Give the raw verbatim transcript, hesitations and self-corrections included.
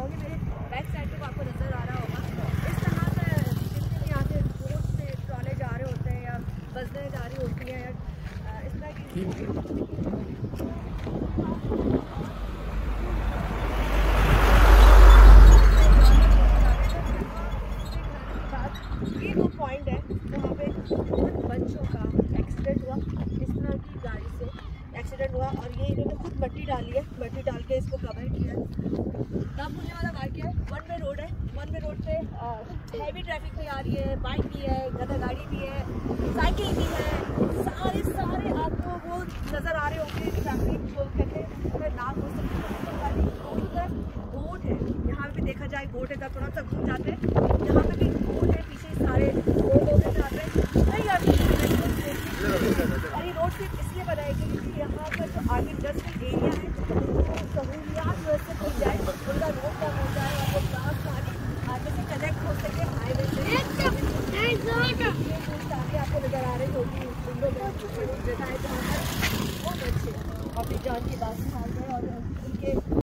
दिखाऊंगी। मेरे back side पे आपको नज़र आ रहा होगा, इस तरह से जितने भी यहाँ से रोड से ट्रॉले जा रहे होते हैं या बसें जा रही होती हैं या इस तरह की ये दो पॉइंट है वहाँ पे बच्चों का एक्सीडेंट हुआ, इस तरह की गाड़ी से एक्सीडेंट हुआ और ये इन्होंने खुद मट्टी डाली है, मट्टी डाल के इसको कवर किया है। तब होने वाला वाक़या है, वन वे रोड है, वन वे रोड पे हैवी ट्रैफिक भी आ रही है, बाइक भी है, गधा गाड़ी भी है, साइकिल भी है, सारे सारे आपको वो नज़र आ रहे होंगे ट्रैफिक जो कहते हैं नाम हो सकते बोट है। यहाँ पे देखा जाए बोट है, जब थोड़ा सा घूम जाते हैं यहाँ पे भी बोट है, पीछे सारे लोग होते जाते हैं। नहीं यार, और ये रोड सिर्फ इसलिए बनाई गई कि यहाँ पर जो आगे इंडस्ट्रियल एरिया है सहूलियात वैसे खुल जाए, उनका रोड कम हो जाए और वो ट्रांस पानी आगे से कनेक्ट हो सके हाईवे से। आगे आपको नजर आ रही होगी विंडो में जगह है जहाँ पर बहुत अच्छे अपनी जान की बात निकाल रहे और उनके